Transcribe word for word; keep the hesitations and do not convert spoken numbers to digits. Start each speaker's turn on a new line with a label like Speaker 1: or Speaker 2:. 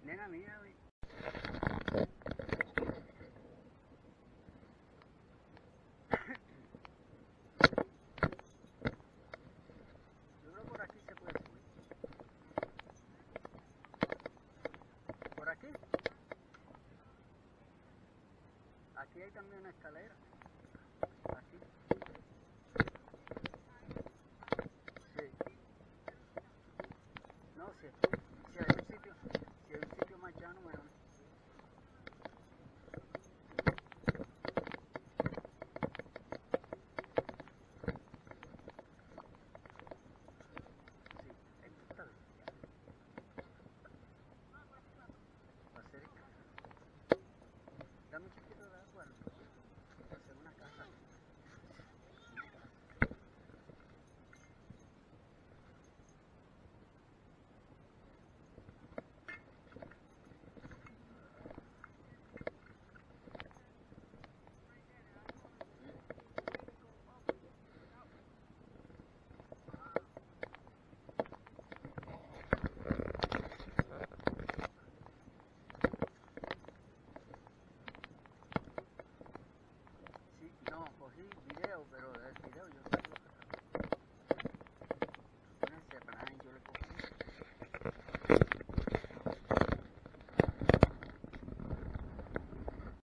Speaker 1: Nena, mira, güey. Yo creo que por aquí se puede subir. ¿Por aquí? Aquí hay también una escalera.